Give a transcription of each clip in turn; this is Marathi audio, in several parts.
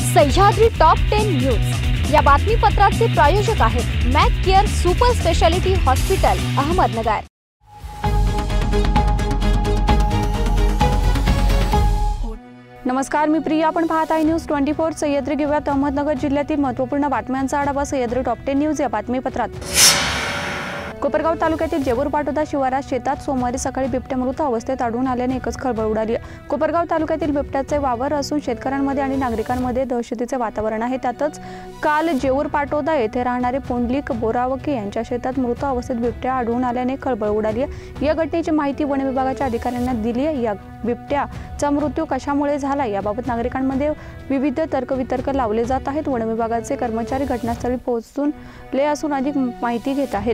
सह्याद्री टॉप 10 न्यूज या बातमीपत्राचे प्रायोजक आहेत Mac Care super speciality hospital Ahmednagar. नमस्कार, मी प्रिया। आपण पाहत आहे न्यूज 24। सह्याद्री घेऊयात अहमदनगर जिल्ह्यातील महत्त्वपूर्ण बातम्यांचा आढावा। सह्याद्री टॉप 10 न्यूज या बातमीपत्रात कोपरगाव तालुक्यातील जेवूर पाटोदा शिवारात शेतात सोमवारी सकाळी बिबट्या मृत अवस्थेत आढळून आल्याने एकच खळबळ उडाली आहे। कोपरगाव तालुक्यातील बिबट्याचे वावर असून शेतकऱ्यांमध्ये आणि नागरिकांमध्ये दहशतीचे वातावरण आहे। त्यातच काल जेवूर पाटोदा येथे राहणारे पुंडलिक बोरावके यांच्या शेतात मृत अवस्थेत बिबट्या आढळून आल्याने खळबळ उडाली आहे। या घटनेची माहिती वन विभागाच्या अधिकाऱ्यांना दिली आहे। या बिबट्याचा मृत्यू कशामुळे झाला याबाबत नागरिकांमध्ये विविध तर्कवितर्क लावले जात आहेत। वन विभागाचे कर्मचारी घटनास्थळी पोहोचले असून अधिक माहिती घेत आहेत।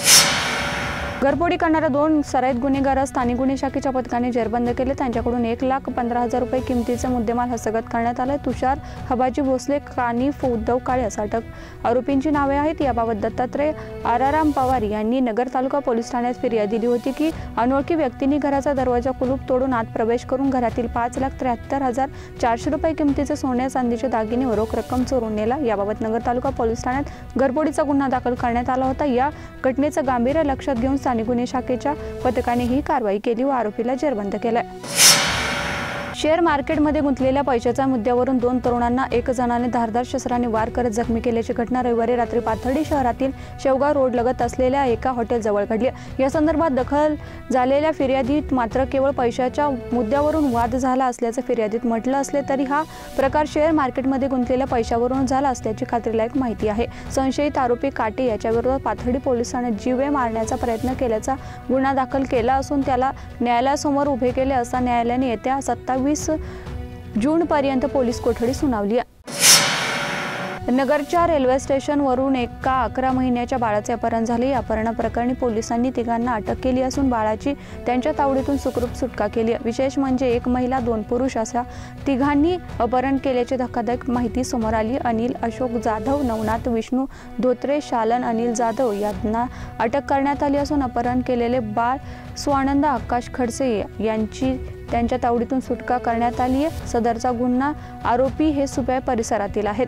घरफोडी करणाऱ्या 2 सराईत गुन्हेगार स्थानिक गुन्हे शाखेच्या पथकाने जेरबंद केले। त्यांच्याकडून 1,15,000 रुपये किमतीचा मुद्देमाल हस्तगत करण्यात आला। तुषार हबाजी भोसले, कानिफ उद्धव काळे असा अटक आरोपींची नावे आहेत। याबाबत दत्तात्रय आराराम पवार यांनी नगर तालुका पोलीस ठाण्यात फिर्याद दिली होती की अनोळखी व्यक्तींनी घराचा दरवाजा कुलूप तोडून आत प्रवेश करून घरातील 5,73,400 रुपये किमतीचे सोन्या चांदीचे दागिने व रोख रक्कम चोरून नेला। याबाबत नगर तालुका पोलीस ठाण्यात घरफोडीचा गुन्हा दाखल करण्यात आला होता। या घटनेचं गांभीर्य लक्षात घेऊन स्थानिक गुन्हे शाखेच्या पथकाने ही कारवाई केली व आरोपीला जेरबंद केले। शेअर मार्केटमध्ये गुंतलेल्या पैशाच्या मुद्द्यावरून 2 तरुणांना एक जणाने धारदार शस्त्राने वार करत जखमी केल्याची घटना रविवारी रात्री पाथर्डी शहरातील शेवगाव रोड लगत असलेल्या एका हॉटेलजवळ घडली। या संदर्भात दाखल झालेल्या फिर्यादीत मात्र केवळ पैशाच्या मुद्द्यावरून वाद झाला असल्याचं फिर्यादीत म्हटलं असले तरी हा प्रकार शेअर मार्केटमध्ये गुंतलेल्या पैशावरून झाला असल्याची खात्रीलायक माहिती आहे। संशयित आरोपी काटे याच्या विरोधात पाथर्डी पोलिसांनी जीवे मारण्याचा प्रयत्न केल्याचा गुन्हा दाखल केला असून त्याला न्यायालयासमोर उभे केले असता न्यायालयाने येत्या 27 जून पर्यंत पोलीस कोठडी सुनावली आहे। नगरच्या रेल्वे स्टेशनवरून एका 11 महिन्याच्या बाळाचे अपहरण झाले। या अपहरणाप्रकरणी पोलिसांनी तिघांना अटक केली असून बाळाची त्यांच्या तावडीतून सुखरूप सुटका केली आहे। विशेष म्हणजे 1 महिला 2 पुरुष अशा तिघांनी अपहरण केल्याची धक्कादायक माहिती समोर आली। अनिल अशोक जाधव, नवनाथ विष्णू धोत्रे, शालन अनिल जाधव यांना अटक करण्यात आली असून अपहरण केलेले बाळ स्वानंद आकाश खडसे यांची त्यांच्या तावडीतून सुटका करण्यात आली आहे। सदरचा गुन्हा आरोपी हे सुप्या परिसरातील आहेत।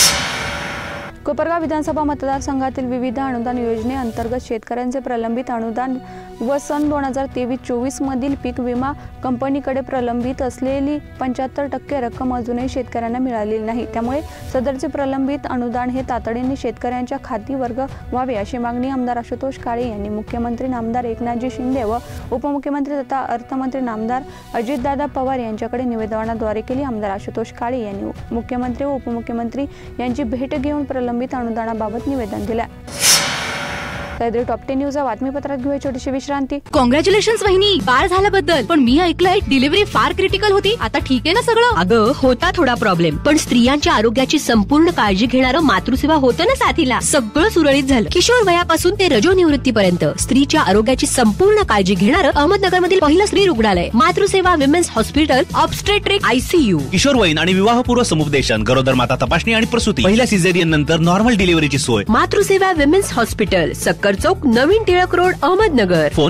कोपरगाव विधानसभा मतदारसंघातील विविध अनुदान योजनेअंतर्गत शेतकऱ्यांचे प्रलंबित अनुदान व सन 2023-24 मधील पीक विमा कंपनीकडे प्रलंबित असलेली 75% रक्कम अजूनही शेतकऱ्यांना मिळालेली नाही। त्यामुळे सदरचे प्रलंबित अनुदान हे तातडीने शेतकऱ्यांच्या खाती वर्ग व्हावे अशी मागणी आमदार आशुतोष काळे यांनी मुख्यमंत्री नामदार एकनाथजी शिंदे व उपमुख्यमंत्री तथा अर्थमंत्री नामदार अजितदादा पवार यांच्याकडे निवेदनाद्वारे केली। आमदार आशुतोष काळे यांनी मुख्यमंत्री व उपमुख्यमंत्री यांची भेट घेऊन प्रलंबित अनुदानाबाबत निवेदन दिले। सह्याद्री टॉप 10 न्यूज बातमीपत्रात घेऊया छोटीशी विश्रांती। कॉंग्रॅच्युलेशन्स वहिनी, बाळ झाल्याबद्दल। पण मी ऐकलंय डिलिव्हरी फार क्रिटिकल होती। आता ठीक आहे ना सगळं? अगं होता थोडा प्रॉब्लेम, पण स्त्रियांच्या आरोग्याची संपूर्ण काळजी घेणारं मातृसेवा होतं ना साथीला। सगळं सुरळीत झालं। किशोर वयापासून ते रजोनिवृत्तीपर्यंत स्त्रीच्या आरोग्याची संपूर्ण काळजी घेणारं अहमदनगर मधील पहिलं स्त्री रुग्णालय Matruseva women's hospital, obstetric ICU, किशोरवयीन आणि विवाहपूर्व समुपदेशन, गरोदर माता तपासणी आणि प्रसूती, पहिल्या सिझेरियन नंतर नॉर्मल डिलिव्हरीची सोय। मातृसेवा विमेन्स हॉस्पिटल, चौक, नवीन टिळक रोड, अहमदनगर। फोन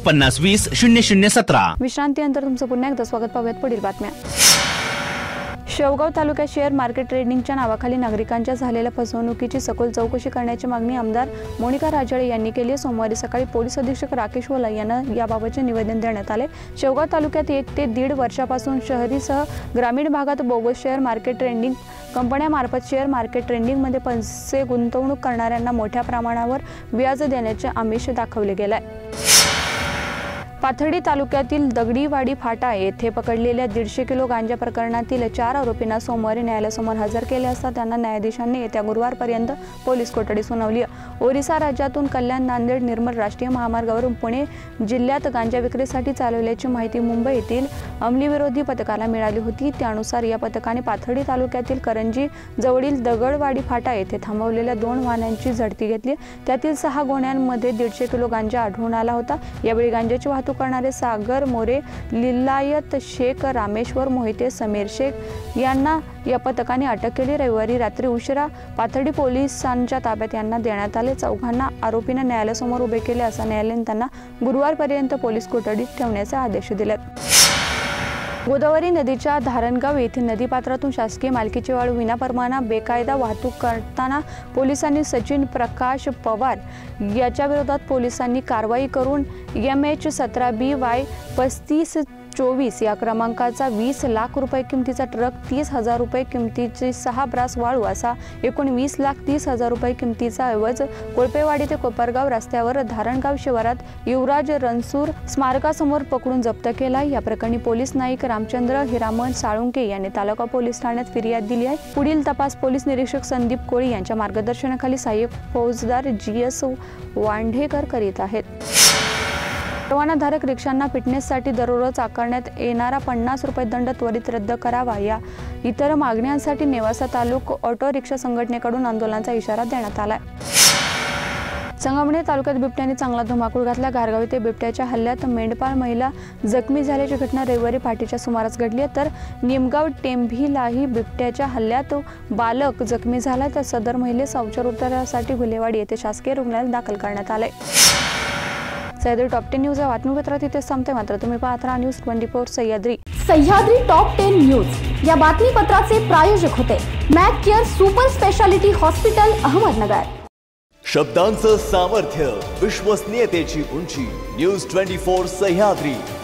9850200017। विश्रांतीनंतर तुमचं पुन्हा एकदा स्वागत। पाहूयात पुढील बातम्या। शेवगाव तालुक्यात शेअर मार्केट ट्रेडिंगच्या नावाखाली नागरिकांच्या झालेल्या फसवणुकीची सखोल चौकशी करण्याची मागणी आमदार मोनिका राजळे यांनी केली। सोमवारी सकाळी पोलीस अधीक्षक राकेश वला यांना याबाबतचे निवेदन देण्यात आले। शेवगाव तालुक्यात 1 ते 1.5 वर्षापासून शहरीसह ग्रामीण भागात बोगस शेअर मार्केट ट्रेडिंग कंपन्यांमार्फत शेअर मार्केट ट्रेडिंगमध्ये पैसे गुंतवणूक करणाऱ्यांना मोठ्या प्रमाणावर व्याज देण्याचे आमिष दाखवले गेले आहे। पाथर्डी तालुक्यातील दगडीवाडी फाटा येथे पकडलेल्या 150 किलो गांजा प्रकरणातील 4 आरोपींना सोमवारी न्यायालयासमोर हजर केले असता त्यांना न्यायाधीशांनी येत्या गुरुवारपर्यंत पोलीस कोठडी सुनावली। ओरिसा राज्यातून कल्याण नांदेड निर्मल राष्ट्रीय महामार्गावरून पुणे जिल्ह्यात गांजा विक्रीसाठी चालवल्याची माहिती मुंबई येथील अंमलीविरोधी पथकाला मिळाली होती। त्यानुसार या पथकाने पाथर्डी तालुक्यातील करंजी जवळील दगडवाडी फाटा येथे थांबवलेल्या 2 वाहनांची झडती घेतली। त्यातील 6 गोण्यांमध्ये 150 किलो गांजा आढळून आला होता। यावेळी गांजाची वाहतूक करणारे सागर मोरे, लिलायत शेख, रामेश्वर मोहिते, समीर शेख यांना या पथकाने अटक केली। रविवारी रात्री उशिरा पाथर्डी पोलिसांच्या ताब्यात यांना देण्यात आले। चौघांना आरोपींना न्यायालयासमोर उभे केले असा न्यायालयाने त्यांना गुरुवारपर्यंत पोलीस कोठडीत ठेवण्याचे आदेश दिले। गोदावरी नदीच्या धारणगाव येथील नदीपात्रातून शासकीय मालकीची वाळू विनापरवाना बेकायदा वाहतूक करताना पोलिसांनी सचिन प्रकाश पवार याच्या विरोधात पोलिसांनी कारवाई करून MH17BY 3524 या क्रमांकाचा 20 लाख रुपये किमतीचा ट्रक, 30,000 रुपये किमतीची 6 ब्रास वाळू असा एकूण 20,30,000 रुपये किमतीचा ऐवज कोळपेवाडी ते कोपरगाव रस्त्यावर धारणगाव शिवारात युवराज रणसूर स्मारकासमोर पकडून जप्त केला। या प्रकरणी पोलीस नाईक रामचंद्र हिरामन साळुंके यांनी तालुका पोलीस ठाण्यात फिर्याद दिली आहे। पुढील तपास पोलीस निरीक्षक संदीप कोळी यांच्या मार्गदर्शनाखाली सहाय्यक फौजदार GS वांढेकर करीत आहेत। परवानाधारक रिक्षांना फिटनेससाठी दररोज आकारण्यात येणारा 50 रुपये दंड त्वरित रद्द करावा या इतर मागण्यांसाठी नेवासा तालुका ऑटो रिक्षा संघटनेकडून आंदोलनाचा इशारा देण्यात आलाय। संगमनेर तालुक्यात बिबट्याने चांगला धुमाकूळ घातला। गारगाव येथे बिबट्याच्या हल्ल्यात मेंढपाळ महिला जखमी झाल्याची घटना रविवारी पहाटेच्या सुमारास घडली आहे, तर निमगाव टेंभीलाही बिबट्याच्या हल्ल्यात बालक जखमी झाला, तर सदर महिलेस उपचारासाठी गुलेवाडी येथे शासकीय रुग्णालयात दाखल करण्यात आले। सह्याद्री टॉप 10 न्यूज या बातमीपत्रात इथे संपते, मात्र तुम्ही पाहत राहा news 24 Sahyadri. Sahyadri top 10 news या बातमीपत्राचे प्रायोजक होते Mac Care super speciality hospital Ahmednagar. शब्दांचं सामर्थ्य, विश्वसनीयतेची उंची, न्यूज 24 सह्याद्री।